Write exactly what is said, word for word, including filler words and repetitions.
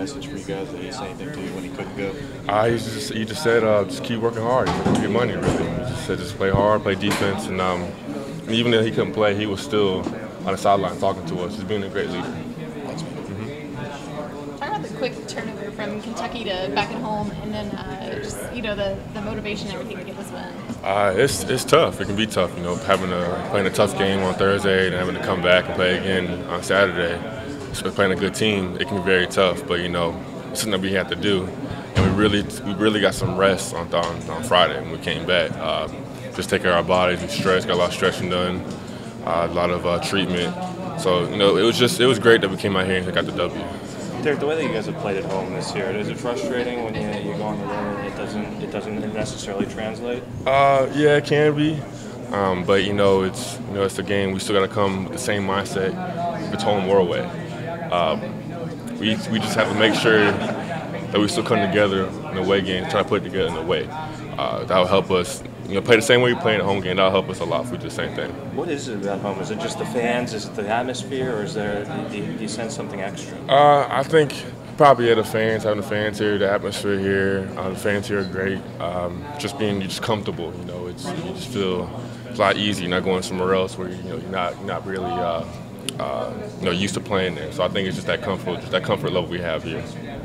message for you guys? Did he say anything to you when he couldn't go? Uh, he just he just said uh, just keep working hard, get money. Really, he just said just play hard, play defense, and um, even though he couldn't play, he was still on the sideline talking to us, just being a great leader. Mm-hmm. Talk about the quick turnover from Kentucky to back at home, and then uh, just you know the, the motivation and everything to get this win. Uh, it's it's tough. It can be tough, you know, having a playing a tough game on Thursday and having to come back and play again on Saturday. So playing a good team, it can be very tough. But you know, it's something that we have to do, and we really we really got some rest on on, on Friday when we came back. Uh, just take care of our bodies. We stretched, got a lot of stretching done, uh, a lot of uh, treatment. So you know, it was just it was great that we came out here and got the W. Derek, the way that you guys have played at home this year, is it frustrating when you, you go on the road and it doesn't it doesn't necessarily translate? Uh, yeah, it can be, um, but you know it's you know it's a game. We still got to come with the same mindset if it's home or away. Um, we we just have to make sure that we still come together in the away game, try to put it together in the way. Uh, that will help us. You know, play the same way we play in the home game. That'll help us a lot if we do the same thing. What is it about home? Is it just the fans? Is it the atmosphere, or is there do you, do you sense something extra? Uh, I think probably yeah, the fans, having the fans here, the atmosphere here. Uh, the fans here are great. Um, just being just comfortable. You know, it's you just feel it's a lot easier. You're not going somewhere else where you know you're not you're not really uh, uh, you know used to playing there. So I think it's just that comfort, just that comfort level we have here.